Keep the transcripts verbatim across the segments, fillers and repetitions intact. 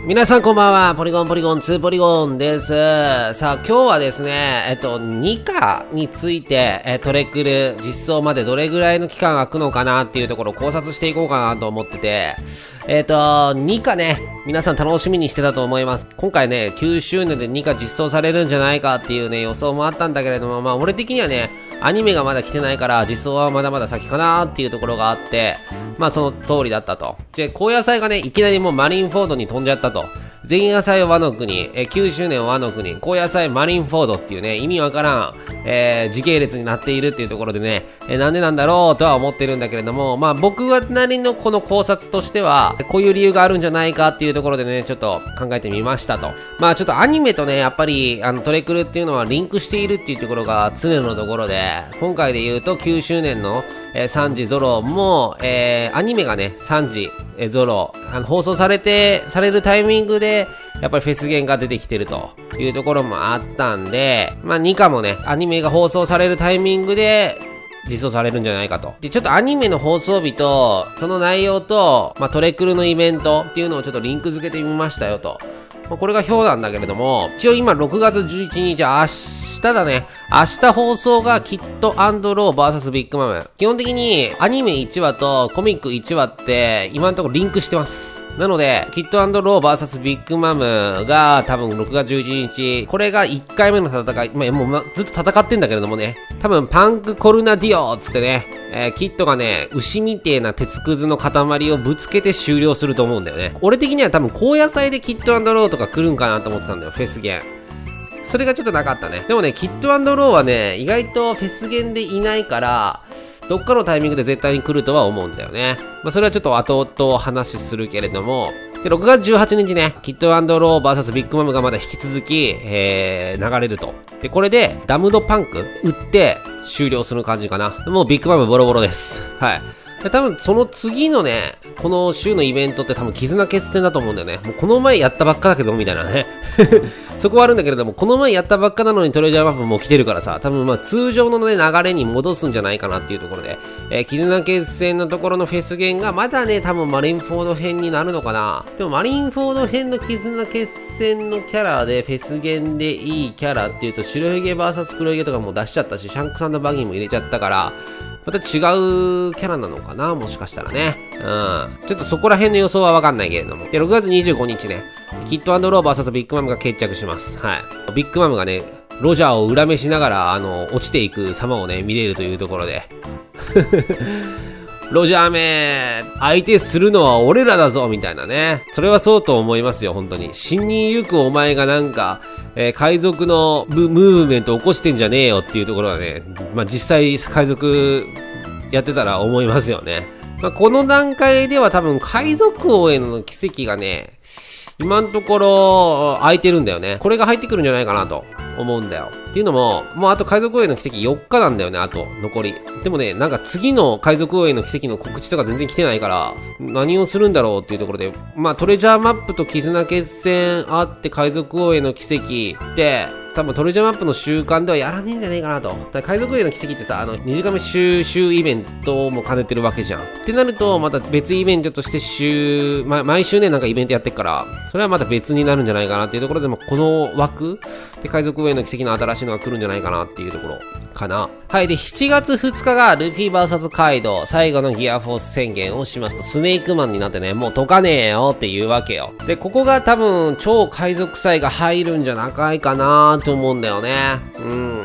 皆さんこんばんは。ポリゴンポリゴンツーポリゴンです。さあ今日はですね、えっと、ニカについて、えトレクル実装までどれぐらいの期間空くのかなっていうところを考察していこうかなと思ってて、えっと、ニカね、皆さん楽しみにしてたと思います。今回ね、きゅうしゅうねんでニカ実装されるんじゃないかっていうね、予想もあったんだけれども、まあ俺的にはね、アニメがまだ来てないから実装はまだまだ先かなっていうところがあって、まあその通りだったと。で、高野菜がね、いきなりもうマリンフォードに飛んじゃったと。前夜祭和の国、えきゅうしゅうねん和の国、高野菜マリンフォードっていうね、意味わからん、えー、時系列になっているっていうところでね、えー、なんでなんだろうとは思ってるんだけれども、まあ僕はなりのこの考察としては、こういう理由があるんじゃないかっていうところでね、ちょっと考えてみましたと。まあちょっとアニメとね、やっぱり、あの、トレクルっていうのはリンクしているっていうところが常のところで、今回で言うときゅうしゅうねんの、えー、さんじゾロも、えー、アニメがね、さんじ、えー、ゾロ、あの、放送されて、されるタイミングで、やっぱりフェスゲンが出てきてるというところもあったんで、まあニカもね、アニメが放送されるタイミングで実装されるんじゃないかと。で、ちょっとアニメの放送日と、その内容と、まあトレクルのイベントっていうのをちょっとリンク付けてみましたよと。まあ、これが表なんだけれども、一応今ろくがつじゅういちにち、明日だね。明日放送がキット&ロー ブイエス ビッグマム。基本的にアニメいちわとコミックいちわって今のところリンクしてます。なので、キット&ロー ブイエス ビッグマムが多分ろくがつじゅういちにち、これがいっかいめの戦い、まあ、もう、ま、ずっと戦ってんだけれどもね、多分パンクコルナディオっつってね、えー、キットがね、牛みてえな鉄くずの塊をぶつけて終了すると思うんだよね。俺的には多分高野菜でキット&ローとか来るんかなと思ってたんだよ、フェスゲン。それがちょっとなかったね。でもね、キット&ローはね、意外とフェスゲンでいないから、どっかのタイミングで絶対に来るとは思うんだよね。まあ、それはちょっと後々話するけれども、で、ろくがつじゅうはちにちね、キット&ロー ブイエス ビッグマムがまだ引き続き、えー、流れると。で、これで、ダムドパンク打って終了する感じかな。もうビッグマムボロボロです。はい。で、多分その次のね、この週のイベントって多分絆決戦だと思うんだよね。もうこの前やったばっかだけど、みたいなね。そこはあるんだけれども、この前やったばっかなのにトレジャーマップも来てるからさ、多分まあ通常のね、流れに戻すんじゃないかなっていうところで、えー、絆決戦のところのフェスゲンがまだね、多分マリンフォード編になるのかな。でもマリンフォード編の絆決戦のキャラでフェスゲンでいいキャラっていうと、白ひげ ブイエス 黒ひげとかも出しちゃったし、シャンクサンドバギーも入れちゃったから、また違うキャラなのかな、もしかしたらね。うん。ちょっとそこら辺の予想はわかんないけれども。で、ろくがつにじゅうごにちね、キット&ロー ブイエス ビッグマムが決着します。はい。ビッグマムがね、ロジャーを恨めしながら、あの、落ちていく様をね、見れるというところで。ロジャーめー、相手するのは俺らだぞみたいなね。それはそうと思いますよ、本当に。死にゆくお前がなんか、えー、海賊のムーブメント起こしてんじゃねえよっていうところはね、まあ、実際海賊やってたら思いますよね。まあ、この段階では多分海賊王への奇跡がね、今のところ空いてるんだよね。これが入ってくるんじゃないかなと思うんだよ。っていうのも、もうあと海賊王への奇跡よっかなんだよね、あと残り。でもね、なんか次の海賊王への奇跡の告知とか全然来てないから、何をするんだろうっていうところで、まあトレジャーマップと絆決戦あって海賊王への奇跡って、多分トレジャーマップの習慣ではやらねえんじゃねえかなと。だから海賊王への奇跡ってさ、あの、短め収集イベントも兼ねてるわけじゃん。ってなると、また別イベントとして週、ま、毎週ね、なんかイベントやってっから、それはまた別になるんじゃないかなっていうところでも、この枠で海賊王への奇跡の新しいのが来るんじゃないかなっていうところかな。はい。で、しちがつふつかがルフィ ブイエス カイドウ、最後のギアフォース宣言をしますと、スネークマンになってね、もう解かねえよっていうわけよ。で、ここが多分、超海賊祭が入るんじゃなかいかなと思うんだよね。うん。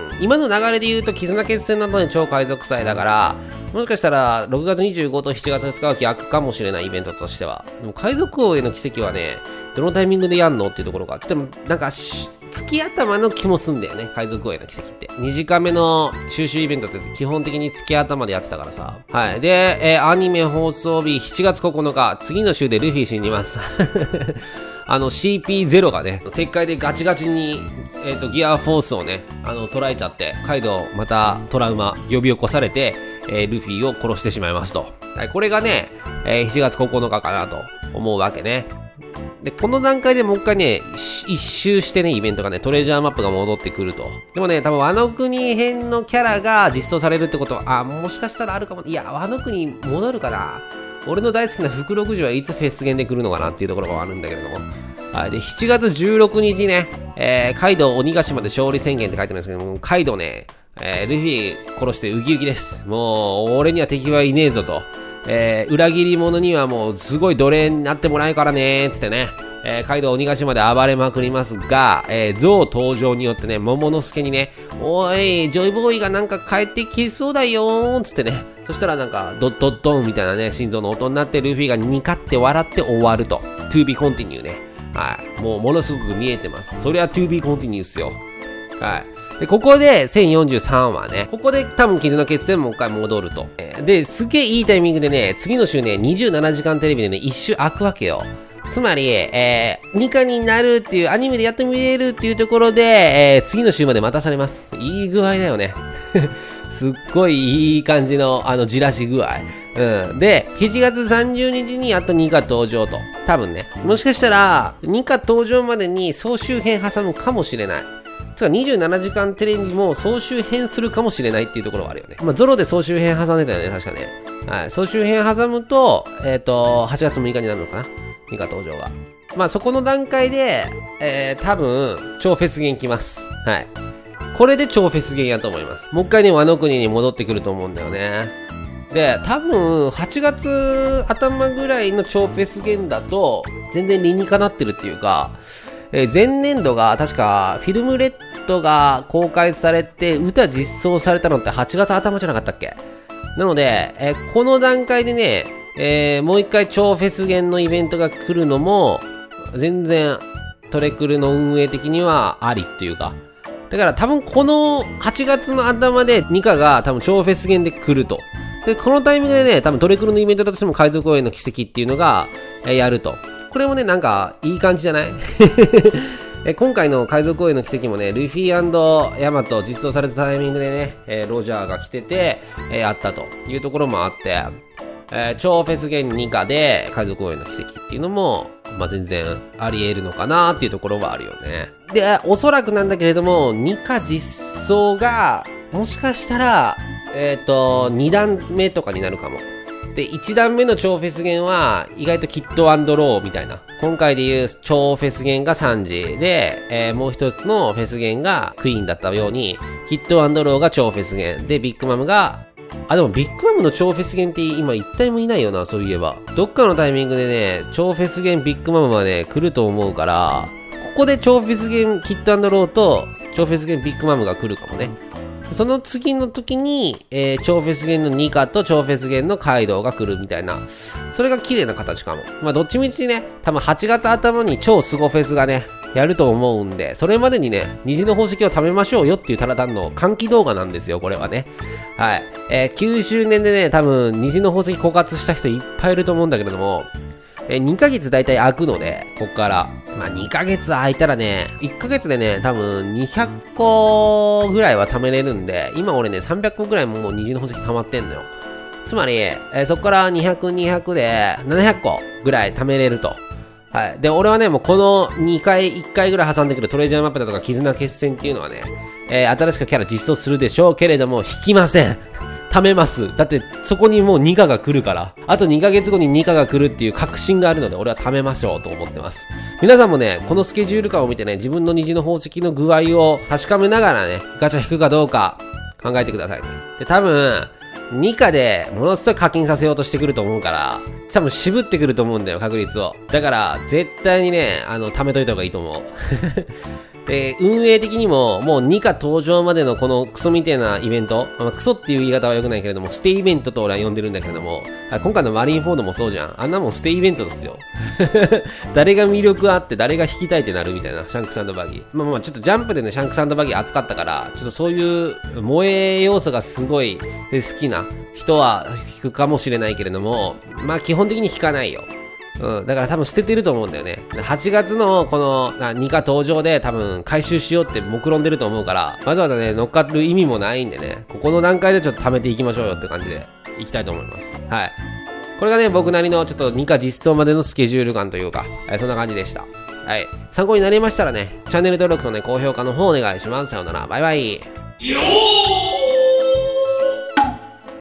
今の流れで言うと、絆決戦などに超海賊祭だから、もしかしたら、ろくがつにじゅうごとしちがつふつかは逆かもしれないイベントとしては。でも、海賊王への奇跡はね、どのタイミングでやんのっていうところが、ちょっとなんか、月頭の気もすんだよね、海賊王への奇跡って。短めの収集イベントって基本的に月頭でやってたからさ。はい。で、えー、アニメ放送日しちがつここのか、次の週でルフィ死にます。あの シーピーゼロ がね、鉄塊でガチガチに、えっと、ギアフォースをね、あの、捉えちゃって、カイドウまたトラウマ呼び起こされて、えー、ルフィを殺してしまいますと。はい、これがね、えー、しちがつここのかかなと思うわけね。で、この段階でもう一回ね、一周してね、イベントがね、トレジャーマップが戻ってくると。でもね、多分、ワノ国編のキャラが実装されるってことは、あ、もしかしたらあるかも。いや、ワノ国戻るかな。俺の大好きな福ろくじゅうはいつフェスゲンで来るのかなっていうところがあるんだけれども。 はい。で、しちがつじゅうろくにちね、えー、カイドウ鬼ヶ島で勝利宣言って書いてるんですけども、カイドウね、えー、ルフィ殺してウキウキです。もう、俺には敵はいねえぞと。えー、裏切り者にはもう、すごい奴隷になってもらえからねーつってね。えー、カイドウ鬼ヶ島で暴れまくりますが、えー、ゾウ登場によってね、桃之助にね、おい、ジョイボーイがなんか帰ってきそうだよーつってね。そしたらなんか、ドッドッドンみたいなね、心臓の音になって、ルフィがニカって笑って終わると。to be continue ね。はい。もう、ものすごく見えてます。それは to be continue っすよ。はい。で、ここでせんよんじゅうさんわね。ここで多分絆決戦もう一回戻ると。で、すげえいいタイミングでね、次の週ね、にじゅうななじかんテレビでね、一周開くわけよ。つまり、えー、ニカになるっていう、アニメでやってみれるっていうところで、えー、次の週まで待たされます。いい具合だよね。すっごいいい感じの、あの、じらし具合。うん。で、しちがつさんじゅうにちにやっとニカ登場と。多分ね。もしかしたら、ニカ登場までに総集編挟むかもしれない。つかにじゅうななじかんテレビも総集編するかもしれないっていうところはあるよね。まあ、ゾロで総集編挟んでたよね、確かね。はい。総集編挟むと、えっと、はちがつむいかになるのかなニカ登場が。まあ、そこの段階で、えー、多分、超フェスゲン来ます。はい。これで超フェスゲンやと思います。もう一回ね、ワノ国に戻ってくると思うんだよね。で、多分、はちがつ頭ぐらいの超フェスゲンだと、全然理にかなってるっていうか、えー、前年度が確かフィルムレッドが公開されて歌実装されたのってはちがつ頭じゃなかったっけ？なので、えー、この段階でね、えー、もう一回超フェスゲンのイベントが来るのも全然トレクルの運営的にはありっていうか、だから多分このはちがつの頭でニカが多分超フェスゲンで来ると。で、このタイミングでね、多分トレクルのイベントだとしても海賊王への奇跡っていうのが、えー、やると。これもね、なんか、いい感じじゃないえ今回の海賊王への奇跡もね、ルフィ&ヤマト実装されたタイミングでね、えー、ロジャーが来てて、えー、やったというところもあって、えー、超フェスゲンニカで海賊王への奇跡っていうのも、まあ、全然あり得るのかなっていうところはあるよね。で、おそらくなんだけれども、ニカ実装が、もしかしたら、えっと、にだんめとかになるかも。で、いちだんめの超フェスゲンは、意外とキッド&ローみたいな。今回でいう超フェスゲンがサンジで、えー、もう一つのフェスゲンがクイーンだったように、キッド&ローが超フェスゲン。で、ビッグマムが、あ、でもビッグマムの超フェスゲンって今一体もいないよな、そういえば。どっかのタイミングでね、超フェスゲンビッグマムはね、来ると思うから、ここで超フェスゲンキッド&ローと、超フェスゲンビッグマムが来るかもね。その次の時に、えー、超フェスゲンのニカと超フェスゲンのカイドウが来るみたいな。それが綺麗な形かも。まあ、どっちみちね、多分はちがつ頭に超スゴフェスがね、やると思うんで、それまでにね、虹の宝石を貯めましょうよっていうただ単の換気動画なんですよ、これはね。はい。えー、きゅうしゅうねんでね、多分虹の宝石枯渇した人いっぱいいると思うんだけれども、えー、にかげつだいたい空くので、こっから。まあ、にかげつ空いたらね、いっかげつでね、多分にひゃっこぐらいは貯めれるんで、今俺ね、さんびゃっこぐらいもう虹の宝石溜まってんのよ。つまり、えー、そこからにひゃく、にひゃくでななひゃっこぐらい貯めれると。はい。で、俺はね、もうこのにかい、いっかいぐらい挟んでくるトレジャーマップだとか絆決戦っていうのはね、えー、新しくキャラ実装するでしょうけれども、引きません。貯めます。だって、そこにもうニカが来るから。あとにかげつごにニカが来るっていう確信があるので、俺は貯めましょうと思ってます。皆さんもね、このスケジュール感を見てね、自分の虹の宝石の具合を確かめながらね、ガチャ引くかどうか考えてくださいね。で、多分、ニカでものすごい課金させようとしてくると思うから、多分渋ってくると思うんだよ、確率を。だから、絶対にね、あの、貯めといた方がいいと思う。で、運営的にも、もうニカ登場までのこのクソみたいなイベント、まあ、クソっていう言い方は良くないけれども、ステイイベントと俺は呼んでるんだけれども、今回のマリンフォードもそうじゃん。あんなもんステイイベントですよ。誰が魅力あって誰が引きたいってなるみたいな、シャンクス&バギー。まあまあ、ちょっとジャンプでね、シャンクス&バギー熱かったから、ちょっとそういう萌え要素がすごい好きな人は引くかもしれないけれども、まあ基本的に引かないよ。うん。だから多分捨ててると思うんだよね。はちがつのこのニカ登場で多分回収しようって目論んでると思うから、わざわざね、乗っかる意味もないんでね、ここの段階でちょっと貯めていきましょうよって感じでいきたいと思います。はい。これがね、僕なりのちょっとニカ実装までのスケジュール感というか、えー、そんな感じでした。はい。参考になりましたらね、チャンネル登録とね、高評価の方お願いします。さようなら。バイバイ。よー